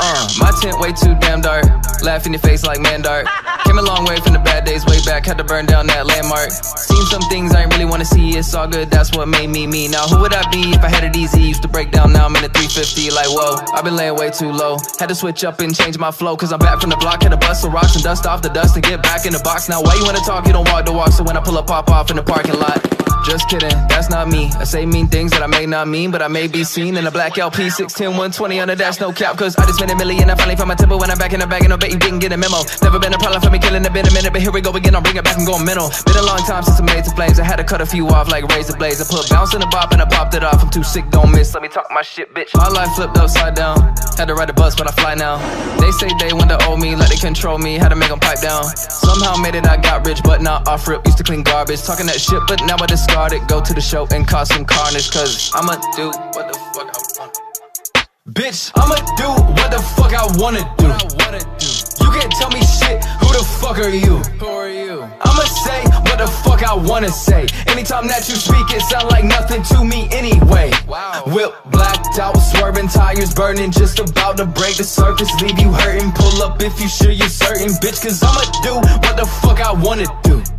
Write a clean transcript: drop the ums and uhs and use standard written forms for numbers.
My tent way too damn dark. Laugh in your face like Mandark. Came a long way from the bad days way back. Had to burn down that landmark. Seen some things I ain't really wanna see. It's all good, that's what made me me. Now who would I be if I had it easy? Used to break down, now I'm in a 350. Like whoa, I've been laying way too low. Had to switch up and change my flow. Cause I'm back from the block. Had to bust some rocks and dust off the dust and get back in the box. Now why you wanna talk? You don't walk the walk. So when I pull up, pop off in the parking lot. Just kidding, that's not me. I say mean things that I may not mean, but I may be seen in a black LP 610 120 on the dash, no cap. Cause I just made $1 million. I finally found my tempo when I'm back in the bag. And I bet you didn't get a memo. Never been a problem for me killing it, been a minute. But here we go again, I'll bring it back and go mental. Been a long time since I made some flames. I had to cut a few off like razor blades. I put bounce in the bop and I popped it off. I'm too sick, don't miss, let me talk my shit, bitch. My life flipped upside down. Had to ride a bus, but I fly now. They say they want to owe me, like they control me. Had to make them pipe down. Somehow made it, I got rich, but not off rip. Used to clean garbage, talking that shit, but now I discard it. Go to the show and cause some carnage. Cause I'ma do what the fuck I want. Bitch, I'ma do what the fuck I wanna do. You can't tell me shit, who the fuck are you? Who are you? I'ma say what the fuck I wanna say. Anytime that you speak, it sound like nothing to me anyway. Wow. Whip blacked out, swerving, tires burning, just about to break the surface, leave you hurting. Pull up if you sure you're certain, bitch, cause I'ma do what the fuck I wanna do.